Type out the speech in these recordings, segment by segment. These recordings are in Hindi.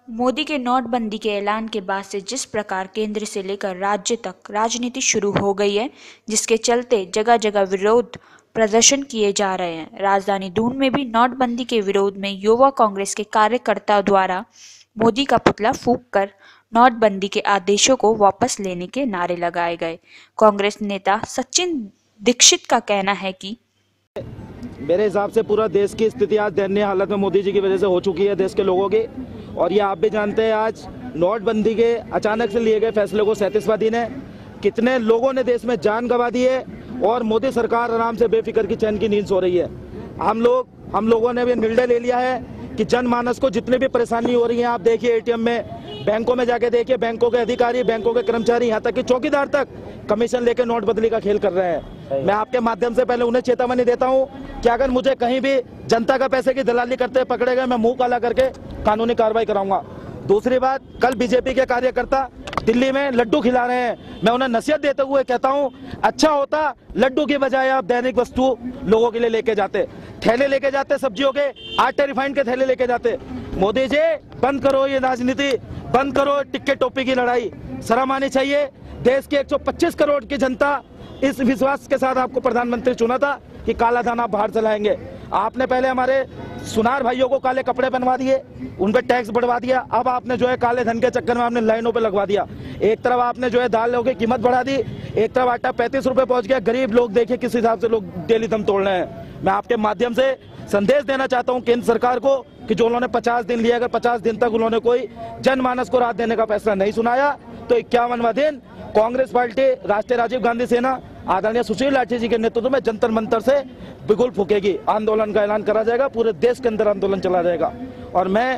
मोदी के नोटबंदी के ऐलान के बाद से जिस प्रकार केंद्र से लेकर राज्य तक राजनीति शुरू हो गई है, जिसके चलते जगह जगह विरोध प्रदर्शन किए जा रहे हैं। राजधानी दून में भी नोटबंदी के विरोध में युवा कांग्रेस के कार्यकर्ताओं द्वारा मोदी का पुतला फूंककर नोटबंदी के आदेशों को वापस लेने के नारे लगाए गए। कांग्रेस नेता सचिन दीक्षित का कहना है कि मेरे हिसाब से पूरा देश की स्थिति आज दयनीय हालत में मोदी जी की वजह से हो चुकी है, देश के लोगों की। और ये आप भी जानते हैं, आज नोटबंदी के अचानक से लिए गए फैसले को 37वां दिन है। कितने लोगों ने देश में जान गंवा दी है और मोदी सरकार आराम से बेफिक्र की चैन की नींद सो रही है। हम लोगों ने भी निर्णय ले लिया है कि जनमानस को जितनी भी परेशानी हो रही है, आप देखिए एटीएम में, बैंकों में जाके देखिए, बैंकों के अधिकारी, बैंकों के कर्मचारी, यहाँ तक कि चौकीदार तक कमीशन लेके नोट बदली का खेल कर रहे हैं। मैं आपके माध्यम से पहले उन्हें चेतावनी देता हूँ कि अगर मुझे कहीं भी जनता का पैसे की दलाली करते पकड़े गए, मैं मुंह काला करके कानूनी कार्रवाई कराऊंगा। दूसरी बात, कल बीजेपी के कार्यकर्ता दिल्ली में लड्डू खिला रहे हैं। मैं उन्हें नसीहत देते हुए कहता हूं, अच्छा होता लड्डू की बजाय आप दैनिक वस्तु लोगों के लिए लेके जाते, थैले लेके जाते, सब्जियों के, आटे रिफाइंड के थैले लेके जाते। मोदी जी, बंद करो ये राजनीति, बंद करो टिक्के टोपी की लड़ाई। शर्म आनी चाहिए। देश की 125 करोड़ की जनता इस विश्वास के साथ आपको प्रधानमंत्री चुना था कि काला धन आप बाहर चलाएंगे। आपने पहले हमारे सुनार भाइयों को काले कपड़े पहनवा दिए, उन पर टैक्स बढ़वा दिया। अब आपने जो है काले धन के चक्कर में आपने लाइनों पे लगवा दिया। एक तरफ आपने जो है दालों की कीमत बढ़ा दी, एक तरफ आटा 35 रुपए पहुंच गया। गरीब लोग देखिए किस हिसाब से लोग डेली दम तोड़ रहे हैं। मैं आपके माध्यम से संदेश देना चाहता हूं केंद्र सरकार को कि जो उन्होंने 50 दिन लिया, अगर 50 दिन तक उन्होंने कोई जनमानस को राहत देने का फैसला नहीं सुनाया तो 51वां दिन कांग्रेस पार्टी, राष्ट्रीय राजीव गांधी सेना, आदरणीय सुशील लाठी जी के नेतृत्व में जंतर मंतर से बिगुल फूकेगी। आंदोलन का ऐलान करा जाएगा, पूरे देश के अंदर आंदोलन चला जाएगा। और मैं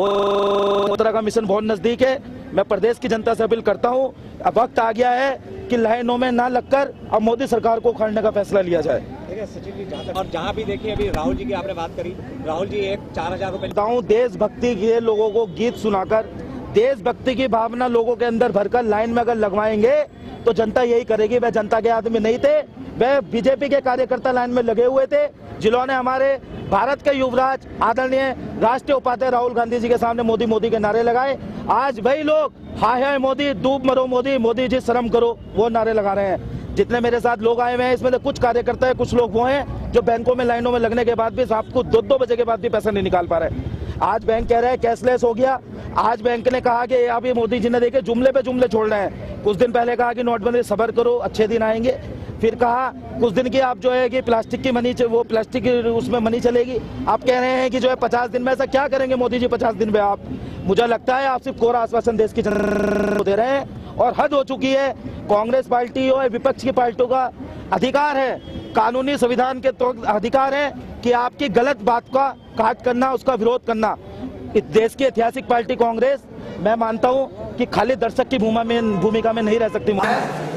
2 का मिशन बहुत नजदीक है। मैं प्रदेश की जनता से अपील करता हूं, अब वक्त आ गया है कि लाइनों में ना लगकर अब मोदी सरकार को उखाड़ने का फैसला लिया जाए। सचिन जी, और जहां भी देखिए, अभी राहुल जी की आपने बात करी, राहुल जी 4000 रुपए देशभक्ति के लोगों को गीत सुनाकर, देशभक्ति की भावना लोगों के अंदर भरकर लाइन में अगर लगवाएंगे तो जनता यही करेगी। वह जनता के आदमी नहीं थे, वह बीजेपी के कार्यकर्ता लाइन में लगे हुए थे, जिन्होंने हमारे भारत के युवराज आदरणीय राष्ट्रीय उपाध्यक्ष राहुल गांधी जी के सामने मोदी मोदी के नारे लगाए। आज वही लोग हाय हाय मोदी, डूब मरो मोदी, मोदी जी शर्म करो, वो नारे लगा रहे हैं। जितने मेरे साथ लोग आए हुए हैं, इसमें कुछ कार्यकर्ता है, कुछ लोग वो हैं जो बैंकों में लाइनों में लगने के बाद भी रात को 2-2 बजे के बाद भी पैसा नहीं निकाल पा रहे। आज बैंक कह रहे हैं कैशलेस हो गया। आज बैंक ने कहा कि आप ये मोदी जी ने देखे जुमले पे जुमले छोड़ रहे हैं। कुछ दिन पहले कहा कि नोटबंदी, सब्र करो अच्छे दिन आएंगे। फिर कहा कुछ दिन की आप जो है कि प्लास्टिक की मनी, वो प्लास्टिक की उसमें मनी चलेगी। आप कह रहे हैं कि जो है 50 दिन में, ऐसा क्या करेंगे मोदी जी 50 दिन में? आप, मुझे लगता है आप सिर्फ कोरा आश्वासन देश की जनता को दे रहे हैं और हद हो चुकी है। कांग्रेस पार्टी और विपक्ष की पार्टियों का अधिकार है, कानूनी संविधान के तो अधिकार है कि आपकी गलत बात का काट करना, उसका विरोध करना। इस देश की ऐतिहासिक पार्टी कांग्रेस, मैं मानता हूं कि खाली दर्शक की भूमिका में नहीं रह सकती।